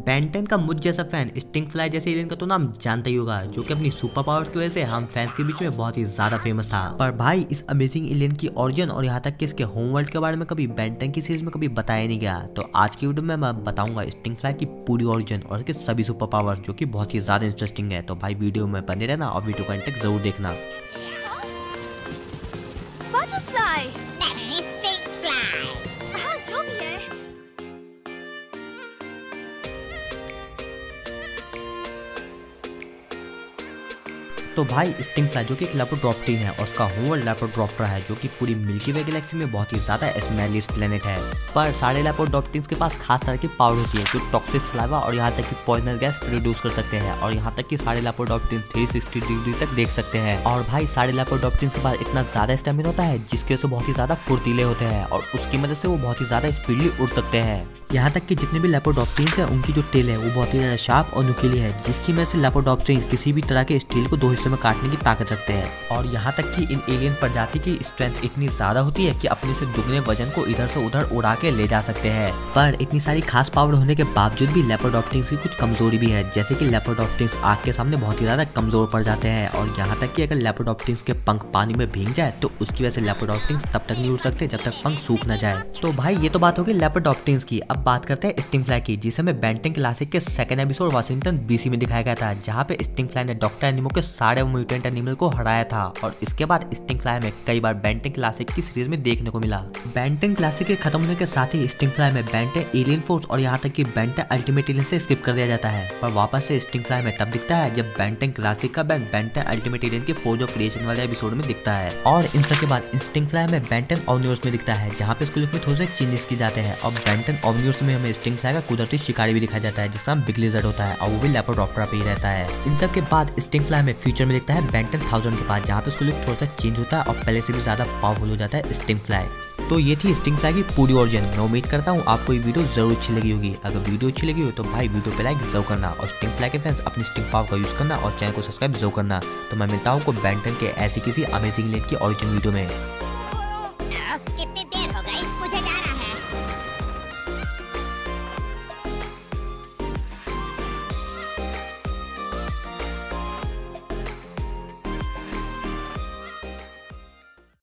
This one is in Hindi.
बेन 10 का मुझ जैसा फैन स्टिंग फ्लाई जैसे एलियन का तो नाम जानता ही होगा, जो कि अपनी सुपर पावर्स की वजह से हम फैंस के बीच में बहुत ही ज्यादा फेमस था। पर भाई इस अमेजिंग एलियन की ओरिजिन और यहाँ तक कि इसके होम वर्ल्ड के बारे में कभी बेन 10 की सीरीज में कभी बताया नहीं गया। तो आज की वीडियो में मैं बताऊंगा स्टिंग फ्लाई की पूरी ओरिजिन और इसके सभी सुपर पावर, जो कि बहुत ही ज्यादा इंटरेस्टिंग है। तो भाई वीडियो में बने रहना और वीडियो को एंड तक जरूर देखना। बटरफ्लाई स्टिंग फ्लाई, हाँ जो भी है। तो भाई स्टिंग फ्लाई जो कि एक लेपोड्रॉप्टीन है और उसका होम वर्ल्ड लेपोड्रॉप्टरा है, जो कि पूरी मिल्की वे गैलेक्सी में बहुत ही ज्यादा स्मेलिस्ट प्लेनेट है। पर सारे लेपोड्रॉप्टीन्स के पास खास तरह की पावर होती है जो टॉक्सिक सलाइवा और यहाँ तक कि पॉइजनस गैस प्रोड्यूस कर सकते हैं, और यहाँ तक कि सारे लेपोड्रॉप्टीन 360 डिग्री तक देख सकते हैं। और भाई सारे लेपोड्रॉप्टीन्स के पास इतना ज्यादा स्टेमिना होता है जिसकी वजह से बहुत ही ज्यादा फुर्तीले होते हैं और उसकी मदद से वो बहुत ही ज्यादा स्पीडली उड़ सकते हैं। यहाँ तक कि जितने भी लेपोड्रॉप्टीन्स है उनकी जो टेल है वो बहुत ही ज्यादा शार्प और नुकीली है, जिसकी वजह से लेपोड्रॉप्टीन्स किसी भी तरह के स्टील को दो हिस्सों में काटने की ताकत रखते हैं। और यहाँ तक कि इन एलियन प्रजाति की स्ट्रेंथ इतनी ज्यादा होती है कि अपने से दुगने वजन को इधर से उधर उड़ा के ले जा सकते हैं। पर इतनी सारी खास पावर होने के बावजूद भी लेपोड्रॉप्टीन्स की कुछ कमजोरी भी है, जैसे कि लेपोड्रॉप्टीन्स आग के सामने बहुत ही ज्यादा कमजोर पड़ जाते हैं। और यहाँ तक कि अगर लेपोड्रॉप्टीन्स के पंख पानी में भीग जाए तो उसकी वजह से लेपोड्रॉप्टीन्स तब तक नहीं उड़ सकते जब तक पंख सूख न जाए। तो भाई ये तो बात होगी लेपोड्रॉप्टीन्स की। अब बात करते हैं स्टिंग फ्लाई की, जिसे हमें बेन 10 क्लासिक के सेकंड एपिसोड वाशिंगटन बीसी में दिखाया गया था, जहाँ पे स्टिंग फ्लाई ने डॉक्टर एनिमो के सारे म्यूटेंट एनिमल को हराया था। और इसके बाद स्टिंग फ्लाई में कई बार बेन 10 क्लासिक की सीरीज में देखने को मिला। बेन 10 क्लासिक के खत्म होने के साथ ही स्टिंग फ्लाई में बेन 10 एलियन फोर्स और यहाँ तक कि बेन 10 अल्टीमेट एलियन से स्किप कर दिया जाता है, पर वापस से स्टिंग फ्लाई में तब दिखता है जब बेन 10 क्लासिक का बेन 10 अल्टीमेट एलियन के फोर्ज ऑफ क्रिएशन वाले एपिसोड में दिखता है। और इन सब के बाद स्टिंग फ्लाई में बेन 10 ओमनिवर्स में दिखता है, जहाँ पे इसके लुक में थोड़े से चेंजेस किए जाते हैं। और बेन 10 ओमनिवर्स में हमें स्टिंग फ्लाई का कुदरती शिकारी भी दिखाया जाता है, जिसका नाम बिग लिजर्ड होता है और वो भी लेपोड्रॉप्टरा पे ही रहता है। इन सब के बाद स्टिंग फ्लाई में फ्यूचर में दिखता है बेन 10,000 के पास, जहाँ पे उसका लुक थोड़ा सा चेंज होता है और पहले से भी ज्यादा पावरफुल हो जाता है स्टिंग फ्लाई। तो ये थी स्टिंग फ्लाई की पूरी ओरिजिन। मैं उम्मीद करता हूँ आपको ये वीडियो जरूर अच्छी लगी होगी। अगर वीडियो अच्छी लगी हो तो भाई वीडियो पे लाइक जरूर करना और स्टिंग फ्लाई के फैंस अपनी स्टिंग पावर का यूज करना और चैनल को सब्सक्राइब जरूर करना। तो मैं मिलता हूँ बेन 10 के ऐसी किसी अमेजिंग एलियन की ओरिजिन वीडियो में।